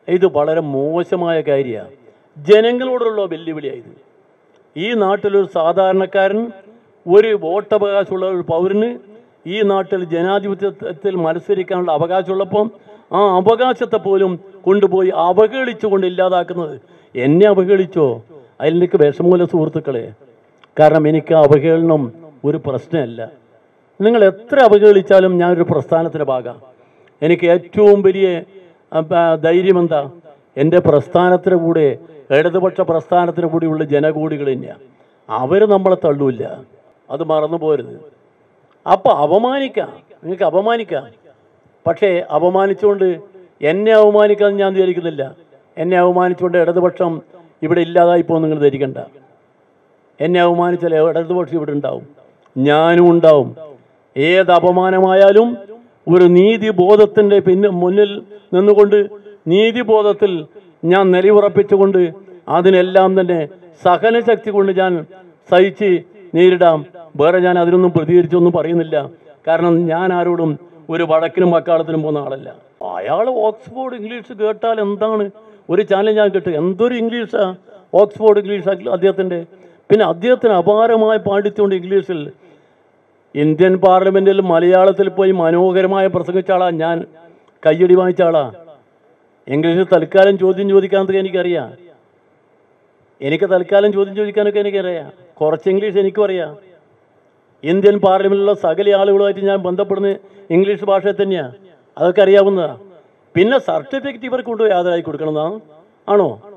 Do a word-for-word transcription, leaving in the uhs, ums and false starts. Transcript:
ഇത് വളരെ മോശമായ കാര്യമാണ്. ജനങ്ങളോടുള്ള വെല്ലുവിളിയായത്. ഈ നാട്ടിലൊരു സാധാരണക്കാരൻ, ഒരു വോട്ടവകാശമുള്ള ഒരു പൗരന് ഈ നാട്ടിൽ ജനാധിപത്യത്തിൽ മത്സരിക്കാനുള്ള അവകാശമുള്ളപ്പം ആ അവകാശത്തെ പോലും കൊണ്ടുപോയി അവഹേളിച്ചുകൊണ്ട് ഇല്ലാതാക്കുന്നത്. എന്നെ അവഹേളിച്ചോ, അതിലെനിക്ക് വിഷമൂല സുഹൃത്തുക്കളെ. കാരണം എനിക്ക് അവഹേളനം ഒരു പ്രശ്നമല്ല. നിങ്ങൾ എത്ര അവഹേളിച്ചാലും ഞാനൊരു പ്രസ്ഥാനത്തിൻ്റെ ഭാഗം. എനിക്ക് ഏറ്റവും വലിയ ധൈര്യം എന്താ, എൻ്റെ പ്രസ്ഥാനത്തിന് കൂടെ, ഇടതുപക്ഷ പ്രസ്ഥാനത്തിന് കൂടിയുള്ള ജനകൂടികൾ തന്നെയാണ്. അവർ നമ്മളെ തള്ളൂല്ല, അത് മറന്നു പോരുത്. അപ്പം അപമാനിക്കാം, നിങ്ങൾക്ക് അപമാനിക്കാം. പക്ഷേ അപമാനിച്ചുകൊണ്ട് എന്നെ അവമാനിക്കാമെന്ന് ഞാൻ ധരിക്കുന്നില്ല. എന്നെ അവമാനിച്ചുകൊണ്ട് ഇടതുപക്ഷം ഇവിടെ ഇല്ലാതായിപ്പോൾ നിങ്ങൾ ധരിക്കണ്ട. എന്നെ അവമാനിച്ചാൽ ഇടതുപക്ഷം ഇവിടെ ഉണ്ടാവും, ഞാനും ഉണ്ടാവും. ഏത് അപമാനമായാലും ഒരു നീതിബോധത്തിൻ്റെ പിന്നെ മുന്നിൽ നിന്നുകൊണ്ട് നീതിബോധത്തിൽ ഞാൻ നിലയുറപ്പിച്ചുകൊണ്ട് അതിനെല്ലാം തന്നെ സഹനശക്തി കൊണ്ട് ഞാൻ സഹിച്ച് നേരിടാം. വേറെ ഞാൻ അതിനൊന്നും പ്രതികരിച്ചൊന്നും പറയുന്നില്ല. കാരണം ഞാൻ ആരോടും ഒരു വഴക്കിനും വക്കാളത്തിനും പോകുന്ന ആളല്ല. അയാൾ ഓക്സ്ഫോർഡ് ഇംഗ്ലീഷ് കേട്ടാൽ എന്താണ്, ഒരു ചാനൽ ഞാൻ കേട്ടു, എന്തൊരു ഇംഗ്ലീഷാണ് ഓക്സ്ഫോർഡ് ഇംഗ്ലീഷ് അദ്ദേഹത്തിൻ്റെ. പിന്നെ അദ്ദേഹത്തിന് അപാരമായ പാണ്ഡിത്യമുണ്ട് ഇംഗ്ലീഷിൽ. ഇന്ത്യൻ പാർലമെൻറ്റിൽ മലയാളത്തിൽ പോയി മനോഹരമായ പ്രസംഗിച്ച ആളാണ് ഞാൻ, കയ്യടി വാങ്ങിച്ച ആളാണ്. ഇംഗ്ലീഷിൽ തൽക്കാലം ചോദ്യം ചോദിക്കാനൊക്കെ എനിക്കറിയാം. എനിക്ക് തൽക്കാലം ചോദ്യം ചോദിക്കാനൊക്കെ എനിക്കറിയാം. കുറച്ച് ഇംഗ്ലീഷ് എനിക്കും അറിയാം. ഇന്ത്യൻ പാർലമെൻറ്റിലുള്ള സകല ആളുകളുമായിട്ട് ഞാൻ ബന്ധപ്പെടുന്ന ഇംഗ്ലീഷ് ഭാഷയിൽ തന്നെയാണ്. അതൊക്കെ അറിയാവുന്നതാണ്. പിന്നെ സർട്ടിഫിക്കറ്റ് ഇവർക്ക് കൊണ്ടുപോയി ഹാജരാക്കി കൊടുക്കണമെന്നാണ് ആണോ?